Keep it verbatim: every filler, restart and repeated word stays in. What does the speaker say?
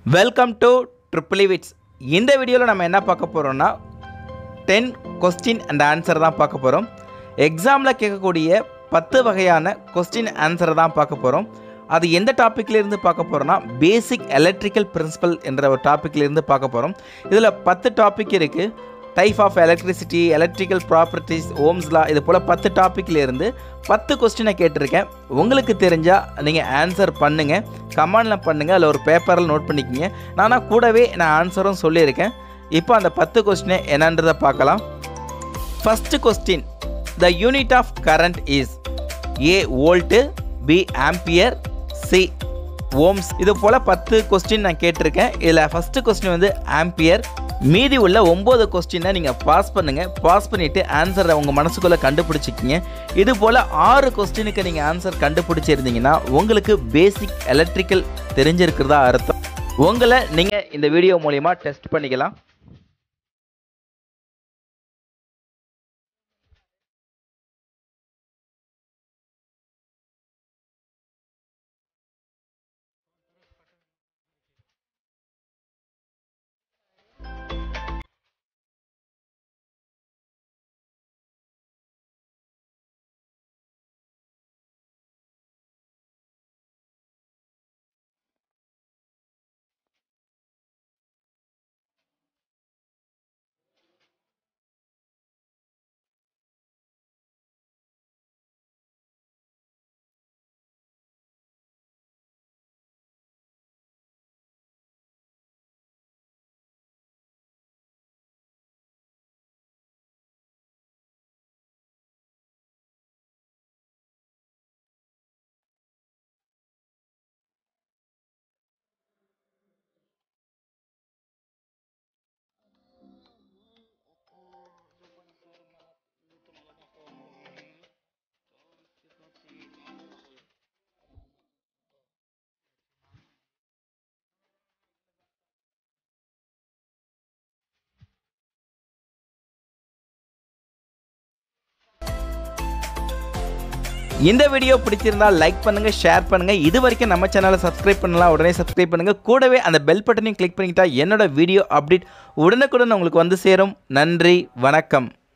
Welcome to triple விட்ஸ். இந்த வீடியோவில் நம்ம என்ன பார்க்க போகிறோம்னா டென் கொஸ்டின் அண்ட் ஆன்சர் தான் பார்க்க போகிறோம். எக்ஸாமில் கேட்கக்கூடிய பத்து வகையான கொஸ்டின் ஆன்சரை தான் பார்க்க போகிறோம். அது எந்த டாப்பிக்லேருந்து பார்க்க போகிறோன்னா பேசிக் எலக்ட்ரிக்கல் பிரின்சிபல் என்ற ஒரு டாப்பிக்லேருந்து பார்க்க போகிறோம். இதில் பத்து டாபிக் இருக்குது. Type of electricity, electrical properties, Ohm's law, இது போல் பத்து டாப்பிக்லேருந்து பத்து கொஸ்டினை கேட்டிருக்கேன். உங்களுக்கு தெரிஞ்சால் நீங்கள் ஆன்சர் பண்ணுங்கள், கமெண்டில் பண்ணுங்கள், அதில் ஒரு பேப்பரில் நோட் பண்ணிக்கிங்க. நானாக கூடவே நான் ஆன்சரும் சொல்லியிருக்கேன். இப்போ அந்த பத்து கொஸ்டினை என்னன்றதை பார்க்கலாம். First question, the unit of current is A volt, B ampere, C ohms. இது போல் பத்து கொஸ்டின் நான் கேட்டிருக்கேன். இதில் ஃபஸ்ட்டு கொஸ்டின் வந்து ஆம்பியர். மீதி உள்ள ஒம்பது கொஸ்டினை நீங்கள் பாஸ் பண்ணுங்கள். பாஸ் பண்ணிவிட்டு ஆன்சரை உங்கள் மனசுக்குள்ளே கண்டுபிடிச்சிக்கிங்க. இது போல் ஆறு கொஸ்டினுக்கு நீங்கள் ஆன்சர் கண்டுபிடிச்சிருந்தீங்கன்னா உங்களுக்கு பேசிக் எலக்ட்ரிக்கல் தெரிஞ்சிருக்கிறதா அர்த்தம். உங்களை நீங்கள் இந்த வீடியோ மூலிமா டெஸ்ட் பண்ணிக்கலாம். இந்த வீடியோ பிடிச்சிருந்தால் லைக் பண்ணுங்க, ஷேர் பண்ணுங்க. இது வரைக்கும் நம்ம சேனலை சப்ஸ்கிரைப் பண்ணலாம், உடனே சப்ஸ்கிரைப் பண்ணுங்க. கூடவே அந்த பெல் பட்டனையும் கிளிக் பண்ணிக்கிட்டா என்னோட வீடியோ அப்டேட் உடனுக்குடன் உங்களுக்கு வந்து சேரும். நன்றி, வணக்கம்.